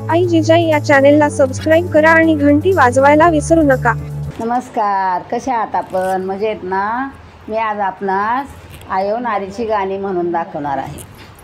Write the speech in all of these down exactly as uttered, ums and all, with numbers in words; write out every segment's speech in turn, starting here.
आई जिजाई या चॅनेलला सबस्क्राईब करा आणि घंटी वाजवायला विसरू नका। नमस्कार, कशा आहात आपण? मजेत ना? मी आज आपणास आयो नारीची गाणी म्हणून दाखवणार आहे।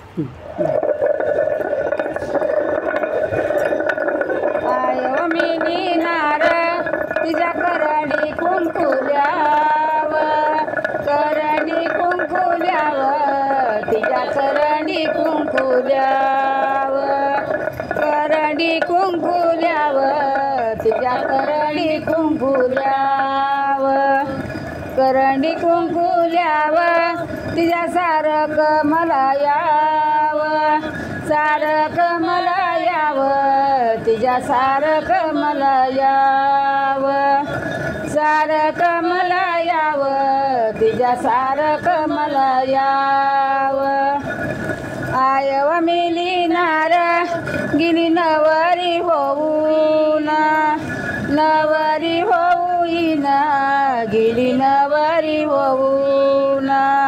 आयो मिनी नार तिच्या करडी कुंकुल्याव, करडी कुंकुल्याव, तिच्या करडी कुंकुल्याव, करडी कुंकुल्याव, तिच्या करडी कुंकुल्याव, करडी कुंकुल्याव, तिच्या सारक मला याव, सारक मला याव, तिच्या सारक मला याव, सारक मला याव, तिच्या सारक मला याव। आयव मिली नार गिली नवरी होऊन, नवरी होईन, गिली नवरी होऊन,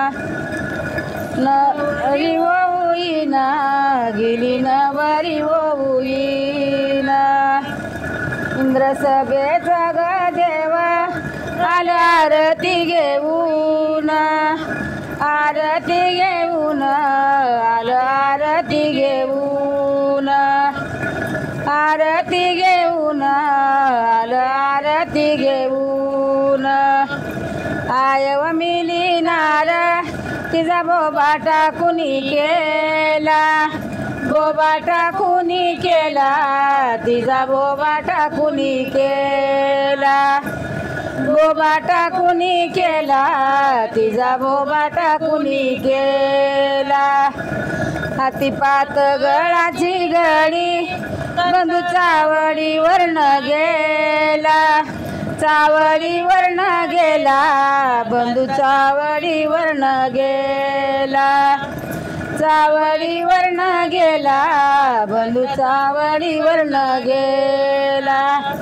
नवरी होईन, गिली नवरी होईन। इंद्र सभेचा ग देवा आला आरती घेऊन, आरती घेऊन, आला आरती घेऊन, आरती घेऊन, आला आरती घेऊन। आयव मिली नार तिचा बोबाटा कुणी केला, बोबाटा कुणी केला, तिचा बोबाटा कुणी केला, बोबाटा कुणी केला, तिचा बोबाटा कुणी केला। हाती पात गळाची गडी बंधू चावडीवरन गेला, चावडीवरन गेला, बंधू चावडीवरन गेला, चावडीवरन गेला, बंधू चावडीवरन गेला।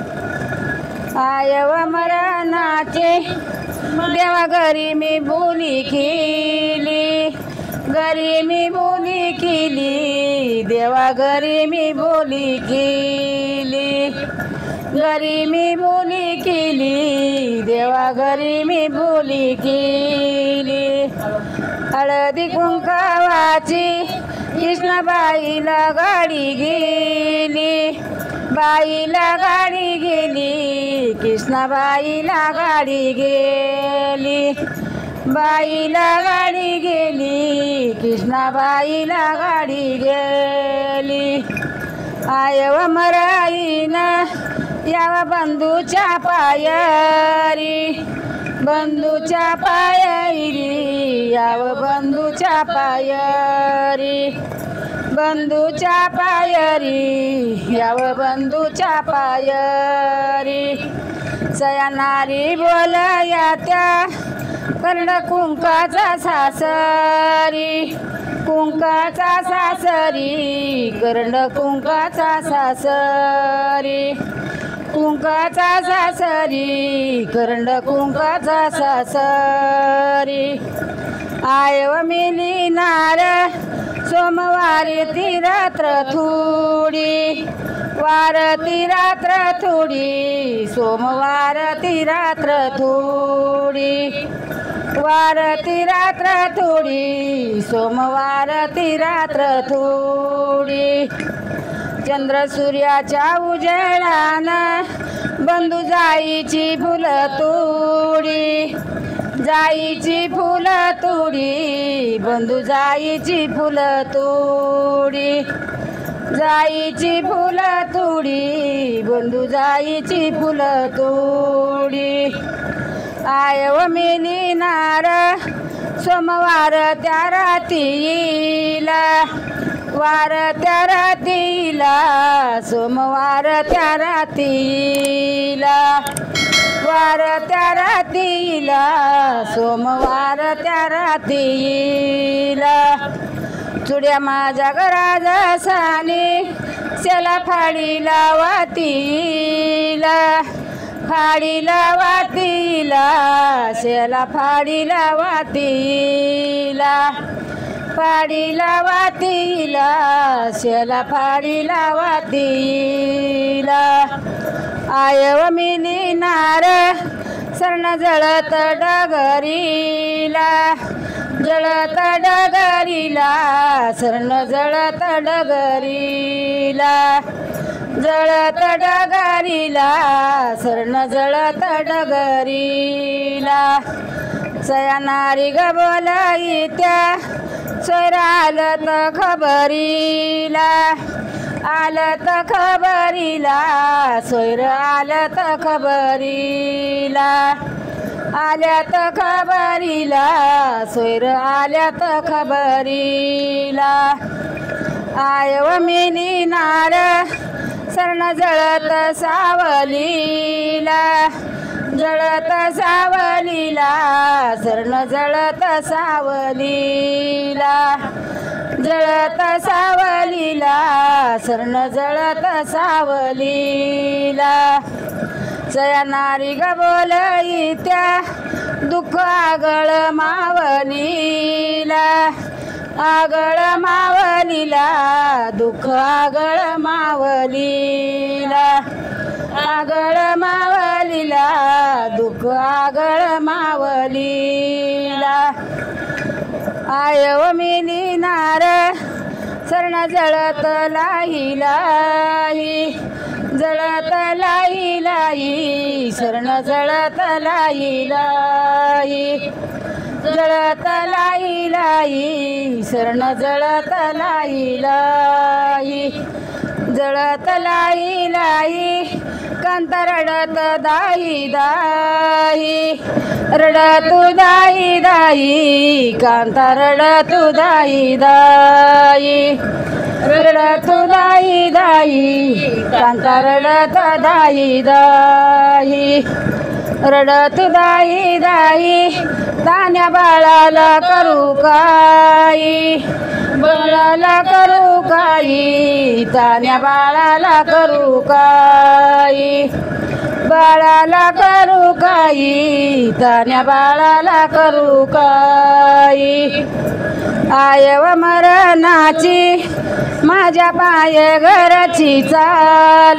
आयव मरणाचे देवा घरी मी बोली केली, घरी मी बोली केली, देवा घरी मी बोली केली, घरी मी बोली केली, देवा घरी मी बोली केली। हळदी कुंकावाची कृष्णाबाईला गाडी गेली, बाईला गाडी गेली, कृष्णाबाईला गाडी गेली, बाईला गाडी गेली, कृष्णाबाईला गाडी गेली। आयव मराईन यावा बंधूच्या पायरी, बंधूच्या पायरी, याव बंधूच्या पायरी, बंधूच्या पायरी, याव बंधूच्या पायरी। सया नारी बोलया त्या कर्ण कुंकाचा सासरी, कुंकाचा सासरी, कर्ण कुंकाचा सासरी, कुंकाचा सासरी, कर्ण कुंकाचा सासरी। आयव मिली नार सोमवारी ती रात्र थोडी, वार ती रात्र थोडी, सोमवार ती रात्र थोडी, वार ती रात्र थोडी, सोमवार ती रात्र थोडी। चंद्र सूर्याच्या उजेडान बंधू जाईची फुल तोडी, जाईची फुल तोडी, बंधू जाईची फुल तोडी, जाईची फुल तोडी, बंधू जाईची फुल तोडी। आयव मिली नार सोमवार त्या रातीला, वार त्या रातीला, सोमवार त्या रातीला, वार त्या रातीला, सोमवार त्या रातीला। चुड्या माझ्या घरात सानी शेला फाडीला वातीला, फाडीला वातीला, शेला फाडीला वातीला, पाडीला वातीला शेला पाडीला वातीला आयव मिली नार सरण जळत डगरीला जळत डगरीला सरण जळत डगरीला जळत डगरीला सरण जळत डगरीला सया नारी ग बोलायत्या सोयर आलत खबरीला आलत खबरीला सोयर आलत खबरीला आल्यात खबरीला सोयर आल्यात खबरीला आयव मिली नार सरण जळत सावलीला जळत सावलीला सरण जळत सावलीला जळत सावलीला सरण जळत सावलीला सया नारी ग बोलईत्या दुःख आगळ मावलीला आगळ मावलीला दुःख आगळ मावलीला आगळ मावलीला दुःख आगळ मावलीला आयव मिली नार सरण जळत लाही लाही जळत लाही लाही सरण जळत लाही लाही जळत लाही लाही सरण जळत लाही लाही जळत लाही लाही कांत रडत दाही दाही रडतु दाही दाही कांत रडतु दाही दाही रडतु दाही दाही कांत रडत दाही दाही रडतु दाही दाही तान्या बाळाला करू काही बाळाला करू काही तान्या बाळाला करू काही बाळाला करू काही तान्या बाळाला करू काही आयव मरणाची माझ्या पाये घराची चाल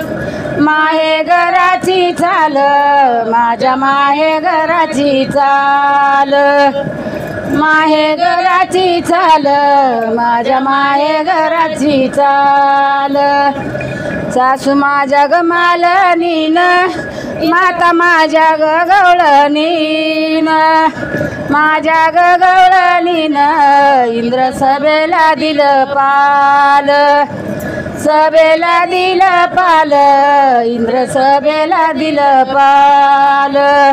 माहे घराची चाल माझ्या माहे घराची चाल माहे घराची चाल माझ्या माहे घराची चाल सासू माझ्या ग मालनीन माता माझ्या ग गवळणीन माझ्या ग गवळणीन इंद्र सभेला दिलं पाल सभेला दिलं पाल इंद्र सभेला दिलं पाल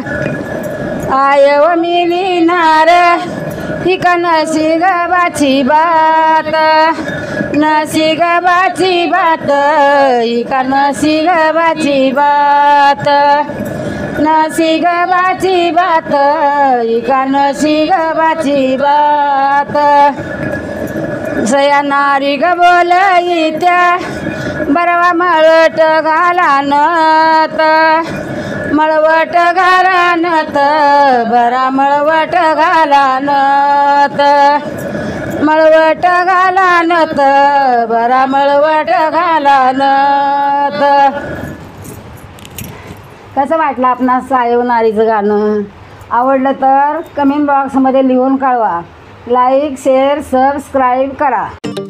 आयव मिली नार ही का नसी गबाची बात नसी गबाची बात ही का नसी गबाची बात नसी गबाची बात ही का नसी गबाची बात सया नारी ग बोलईत्या बरवा मळवट घालानत मळवट घालानत बरा मळवट घालानत मळवट घालानत बरा मळवट घालानत कसं वाटलं आपणास सायव नारीचं गाणं? आवडलं तर कमेंट बॉक्समध्ये लिहून कळवा. लाईक शेअर सबस्क्राईब करा.